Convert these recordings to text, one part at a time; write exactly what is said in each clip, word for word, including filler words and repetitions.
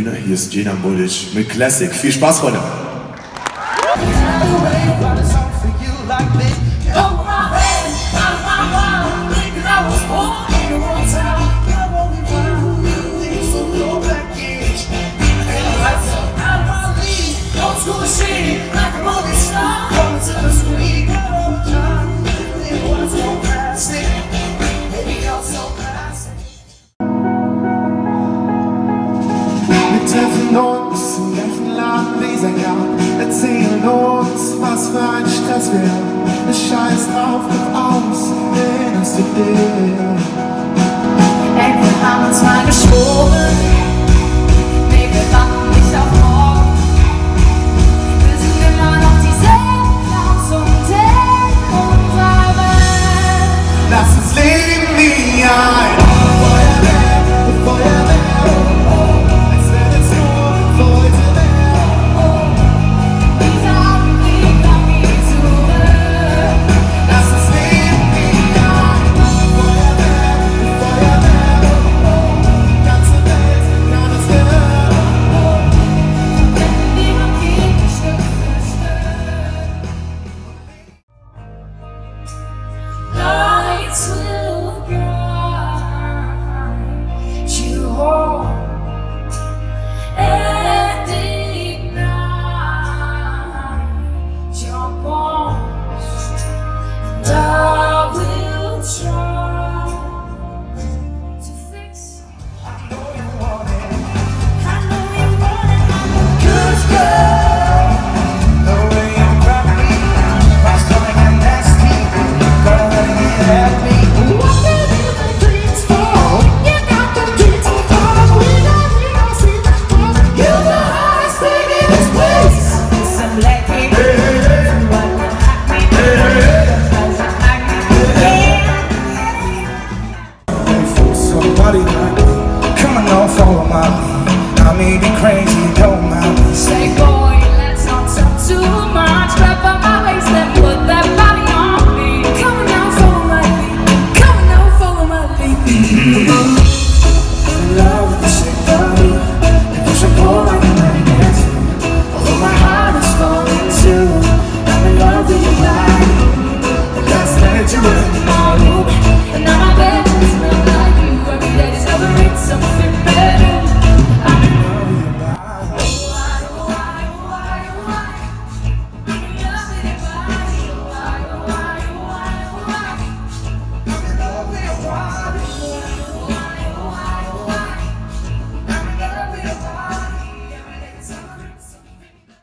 Bühne. Hier ist Djenan Bulic mit Classic. Viel Spaß, Freunde! Wir treffen uns im Lächenladen Wesergarten, erzählen uns, was für ein Stress wir haben. Ne Scheiß drauf, doch aus, erinnerst du dich? Ey, wir haben uns mal geschworen, nee, wir warten nicht auf morgen. Wir sind immer noch dieselben aus und in unserer Welt. Lass uns leben wie ein Feuerwehr, Feuerwehr. Follow my lead. I may be crazy, don't mind me. Say boy, let's not talk too much. Grab on my waist and put that body on me. Come on now, follow my lead. Come on now, follow my lead. I'm in love with the shape of you. You push and pull like a magnet. Although my heart is falling too. I'm in love with your body. And that's that you in my room. And now my bed smells like you. Every day discovering something better. I'm in love with your body. Why, why, why, why? I'm in love with your body. Why, why, why, why? I'm in love with your body. Why, why, why? I'm in love with your body. Every day discovering something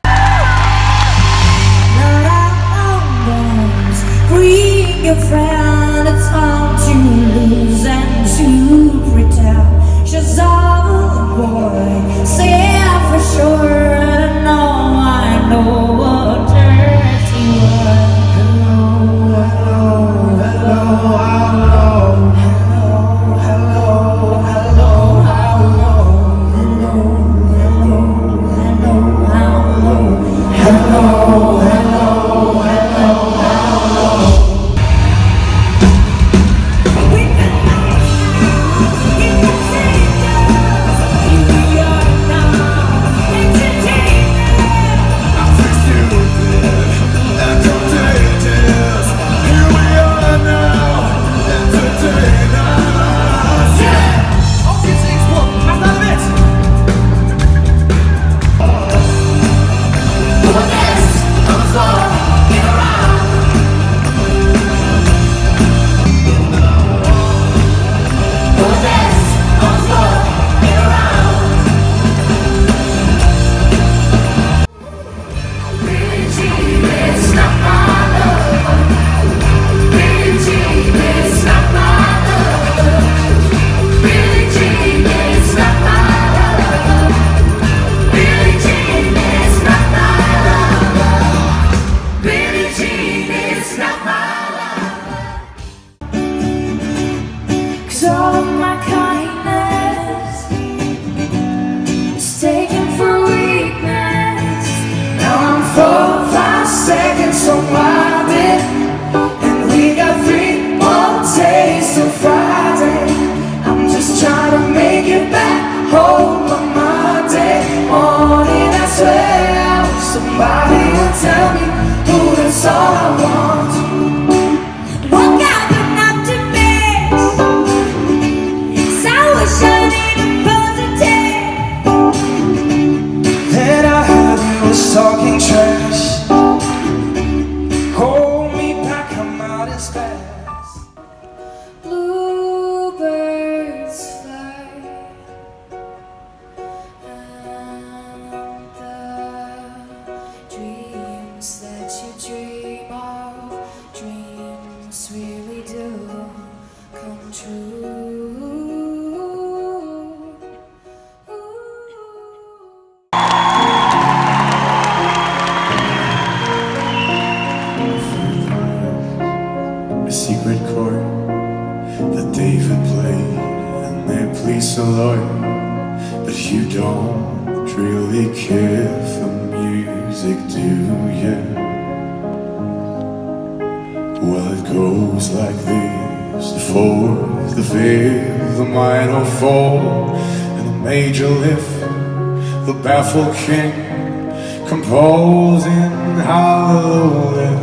better. Not our bones. Bring your friend. It's hard to lose and to pretend. She's all boy. Say it for sure. And now I know what dirty was. Hello, hello, hello, hello. Hello, hello, hello, hello. Hello, hello, Friday. I'm just trying to make it back home on my day. do come true. A secret chord that David played, and they please a lawyer, but you don't really care for music, do you? Well, it goes like this: the fourth, the fifth, the minor fall, and the major lift, the baffled king composing hallelujah.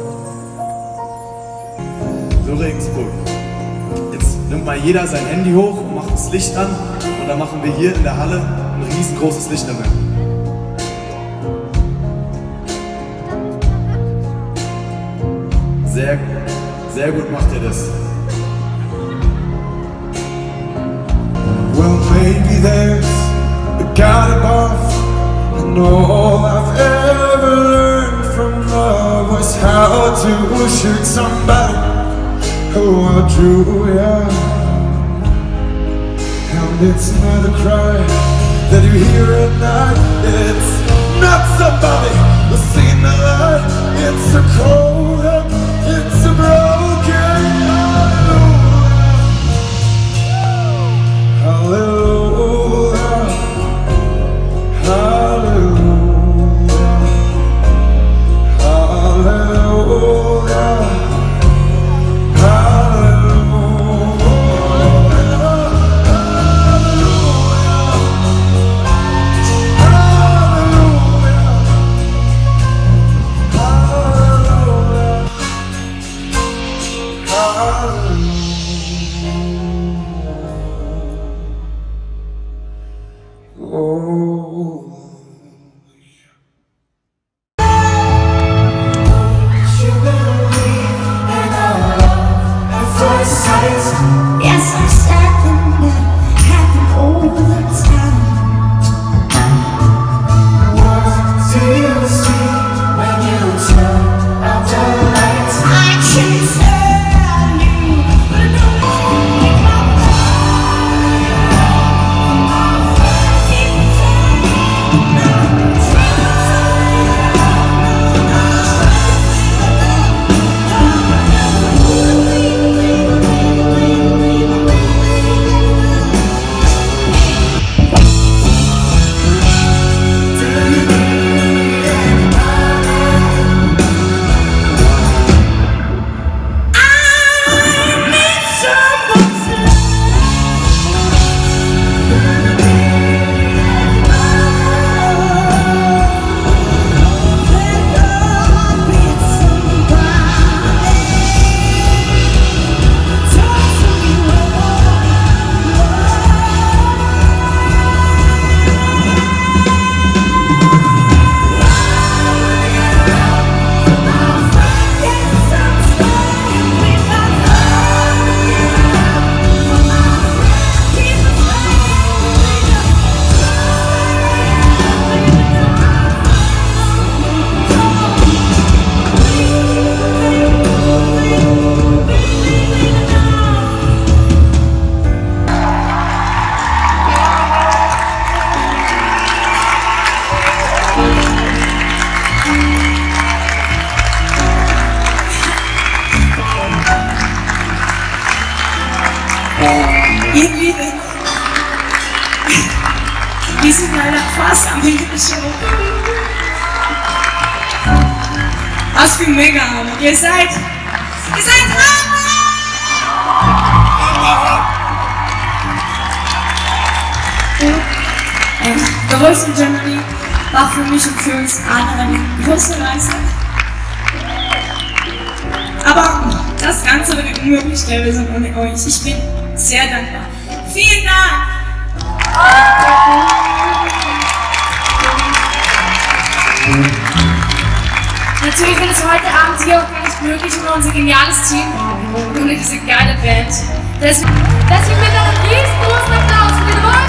So Regensburg. Jetzt nimmt mal jeder sein Handy hoch und macht das Licht an, und dann machen wir hier in der Halle ein riesengroßes Licht an. Sehr gut, sehr gut macht ihr das. Well, maybe there's a God above, and all I've ever learned from love was how to shoot somebody who outdrew ya. And it's not a cry that you hear at night, it's not somebody who's seen the light, it's a cold up, it's a broken hallelujah, hallelujah, hallelujah, hallelujah. Yes, I'm certain that happen all the time. What do you see when you turn out the lights? I can tell you, but no one make my irgendwie, wir sind leider fast am Ende der Show. Was für ein Mega-Abend. Ihr seid, ihr seid Hammer! Ähm, The Voice in Germany war für mich und für uns alle eine große Reise. Aber das Ganze wäre unmöglich gewesen ohne euch. Ich bin sehr dankbar. Vielen Dank! Natürlich wird es heute Abend hier auch gar nicht möglich ohne unser geniales Team, ohne diese geile Band. Deswegen, deswegen bitte einen riesengroßen Applaus für die Voice!